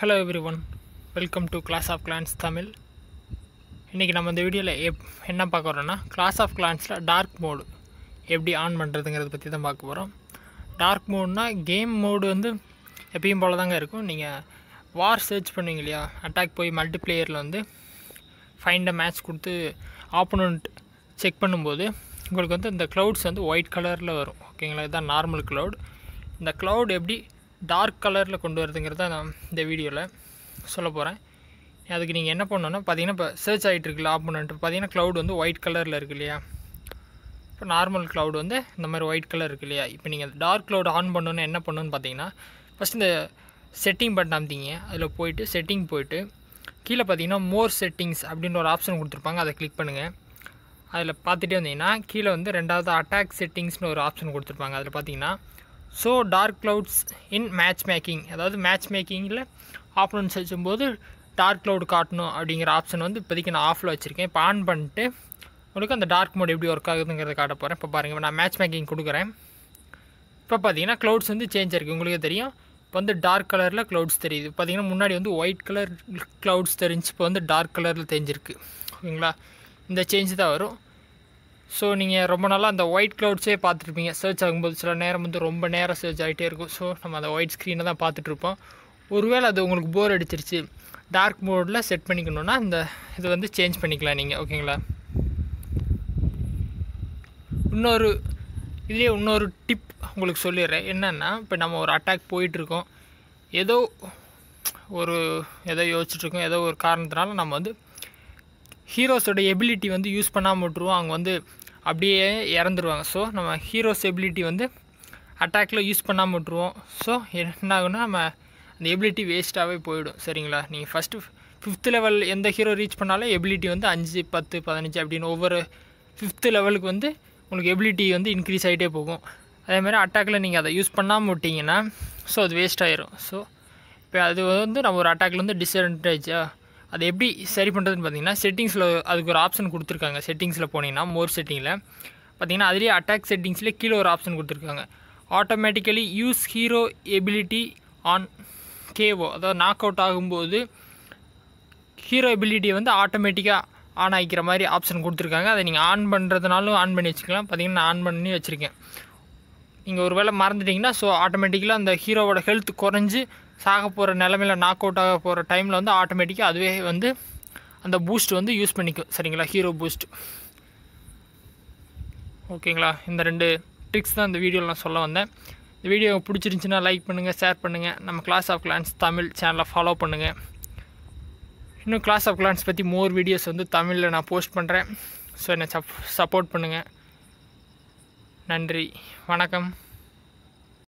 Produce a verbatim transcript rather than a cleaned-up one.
Hello everyone, welcome to Clash of Clans Tamil. இன்றைக்கி நம்ம இந்த வீடியோவில் எப் என்ன பார்க்க வரோன்னா Clash of Clansல டார்க் மோடு எப்படி ஆன் பண்ணுறதுங்கிறத பற்றி தான் பார்க்க போகிறோம். டார்க் மோடுனா கேம் மோடு வந்து எப்பயும் போல தாங்க இருக்கும். நீங்கள் வார் சர்ச் பண்ணுவீங்க இல்லையா, அட்டாக் போய் மல்டிப்ளேயரில் வந்து ஃபைண்ட் அ மேட்ச் கொடுத்து ஆப்போனண்ட் செக் பண்ணும்போது உங்களுக்கு வந்து இந்த க்ளவுட்ஸ் வந்து ஒயிட் கலரில் வரும். ஓகேங்களா, இதுதான் நார்மல் க்ளவுட். இந்த க்ளவுட் எப்படி டார்க் கலரில் கொண்டு வரதுங்கிறத நான் இந்த வீடியோவில் சொல்ல போகிறேன். அதுக்கு நீங்கள் என்ன பண்ணணுன்னா பார்த்தீங்கன்னா, இப்போ சர்ச் ஆகிட்டு இருக்குல்ல ஆப்போனன்ட்டு, பார்த்தீங்கன்னா க்ளவுட் வந்து ஒயிட் கலரில் இருக்குது இல்லையா. இப்போ நார்மல் க்ளவுட் வந்து இந்த மாதிரி ஒயிட் கலர் இருக்குது இல்லையா. இப்போ நீங்கள் டார்க் க்ளவுட் ஆன் பண்ணணுன்னு என்ன பண்ணணுன்னு பார்த்தீங்கன்னா, ஃபஸ்ட் இந்த செட்டிங் பட்டன் அமைத்தீங்க, அதில் போய்ட்டு செட்டிங் போய்ட்டு கீழே பார்த்தீங்கன்னா மோர் செட்டிங்ஸ் அப்படின்ற ஒரு ஆப்ஷன் கொடுத்துருப்பாங்க, அதை கிளிக் பண்ணுங்கள். அதில் பார்த்துட்டே வந்தீங்கன்னா கீழே வந்து ரெண்டாவது அட்டாக் செட்டிங்ஸ்னு ஒரு ஆப்ஷன் கொடுத்துருப்பாங்க. அதில் பார்த்தீங்கன்னா so dark clouds in match making, அதாவது மேட்ச் மேக்கிங்கில் ஆப்போனன்ட்ஸ் வச்சும்போது டார்க் க்ளவுட் காட்டணும் அப்படிங்கிற ஆப்ஷன் வந்து இப்போதைக்கு நான் ஆஃபில் வச்சுருக்கேன். இப்போ ஆன் பண்ணிட்டு உங்களுக்கு அந்த டார்க் மோட் எப்படி ஒர்க் ஆகுதுங்கிறத காட்ட போகிறேன். இப்போ பாருங்கள், நான் மேட்ச் மேக்கிங் கொடுக்குறேன். இப்போ பார்த்தீங்கன்னா க்ளவுட்ஸ் வந்து சேஞ்ச் ஆகிருக்கு, உங்களுக்கே தெரியும். இப்போ வந்து டார்க் கலரில் க்ளவுட்ஸ் தெரியுது. பார்த்தீங்கன்னா முன்னாடி வந்து ஒயிட் கலர் க்ளவுட்ஸ் தெரிஞ்சு இப்போ வந்து டார்க் கலரில் தெரிஞ்சிருக்கு. ஓகேங்களா, இந்த சேஞ்ச் தான் வரும். ஸோ நீங்கள் ரொம்ப நாளாக அந்த ஒயிட் க்ளவுட்ஸே பார்த்துருப்பீங்க. சர்ச் ஆகும்போது சில நேரம் வந்து ரொம்ப நேரம் சர்ச் ஆகிட்டே இருக்கும். ஸோ நம்ம அந்த ஒயிட் ஸ்க்ரீனை தான் பார்த்துட்ருப்போம். ஒருவேளை அது உங்களுக்கு போர் அடிச்சிருச்சு, டார்க் மோடில் செட் பண்ணிக்கணுன்னா இந்த இது வந்து சேஞ்ச் பண்ணிக்கலாம் நீங்கள். ஓகேங்களா, இன்னொரு இதுலேயே இன்னொரு டிப் உங்களுக்கு சொல்லிடுறேன். என்னென்னா, இப்போ நம்ம ஒரு அட்டாக் போயிட்டுருக்கோம், ஏதோ ஒரு ஏதோ யோசிச்சுட்ருக்கோம், ஏதோ ஒரு காரணத்தினால நம்ம வந்து ஹீரோஸோட எபிலிட்டி வந்து யூஸ் பண்ணாமல் விட்ருவோம், அவங்க வந்து அப்படியே இறந்துருவாங்க. ஸோ நம்ம ஹீரோஸ் எபிலிட்டி வந்து அட்டாக்கில் யூஸ் பண்ணாமல் விட்ருவோம். ஸோ என்ன ஆகுன்னா, நம்ம அந்த எபிலிட்டி வேஸ்ட்டாகவே போயிடும். சரிங்களா, நீங்கள் ஃபஸ்ட்டு ஃபிஃப்த்து லெவல் எந்த ஹீரோ ரீச் பண்ணாலும் எபிலிட்டி வந்து அஞ்சு பத்து பதினஞ்சு அப்படின்னு ஒவ்வொரு ஃபிஃப்த்து லெவலுக்கு வந்து உங்களுக்கு எபிலிட்டி வந்து இன்க்ரீஸ் ஆகிட்டே போகும். அதேமாதிரி அட்டாக்கில் நீங்கள் அதை யூஸ் பண்ணாமல் விட்டிங்கன்னா ஸோ அது வேஸ்ட் ஆகிரும். ஸோ இப்போ அது வந்து நம்ம ஒரு அட்டாக்கில் வந்து டிஸ்அட்வான்டேஜாக அது எப்படி சரி பண்ணுறதுன்னு பார்த்தீங்கன்னா, செட்டிங்ஸில் அதுக்கு ஒரு ஆப்ஷன் கொடுத்துருக்காங்க. செட்டிங்ஸில் போனீங்கன்னா மோர் செட்டிங்கில் பார்த்தீங்கன்னா அதுலேயே அட்டாக் செட்டிங்ஸ்லேயே கீழே ஒரு ஆப்ஷன் கொடுத்துருக்காங்க. Automatically use hero ability on KO, அதாவது நாக் அவுட் ஆகும்போது ஹீரோ எபிலிட்டியை வந்து ஆட்டோமேட்டிக்காக ஆன் ஆகிக்கிற மாதிரி ஆப்ஷன் கொடுத்துருக்காங்க. அதை நீங்கள் ஆன் பண்ணுறதுனாலும் ஆன் பண்ணி வச்சுக்கலாம். பார்த்தீங்கன்னா நான் ஆன் பண்ணி வச்சுருக்கேன். நீங்கள் ஒரு வேளை மறந்துட்டிங்கன்னா ஸோ ஆட்டோமேட்டிக்கலாக அந்த ஹீரோவோட ஹெல்த் குறைஞ்சி சாக போகிற நிலமையில் நாக் அவுட் ஆக போகிற டைமில் வந்து ஆட்டோமேட்டிக்காக அதுவே வந்து அந்த பூஸ்ட் வந்து யூஸ் பண்ணிக்கும். சரிங்களா, ஹீரோ பூஸ்ட். ஓகேங்களா, இந்த ரெண்டு ட்ரிக்ஸ் தான் இந்த வீடியோவில் நான் சொல்ல வந்தேன். இந்த வீடியோ பிடிச்சிருந்துச்சின்னா லைக் பண்ணுங்கள், ஷேர் பண்ணுங்கள். நம்ம கிளாஸ் ஆஃப் கிளான்ஸ் தமிழ் சேனலை ஃபாலோ பண்ணுங்கள். இன்னும் கிளாஸ் ஆஃப் கிளான்ஸ் பற்றி மோர் வீடியோஸ் வந்து தமிழில் நான் போஸ்ட் பண்ணுறேன். ஸோ என்னை சப் சப்போர்ட் பண்ணுங்கள். நன்றி, வணக்கம்.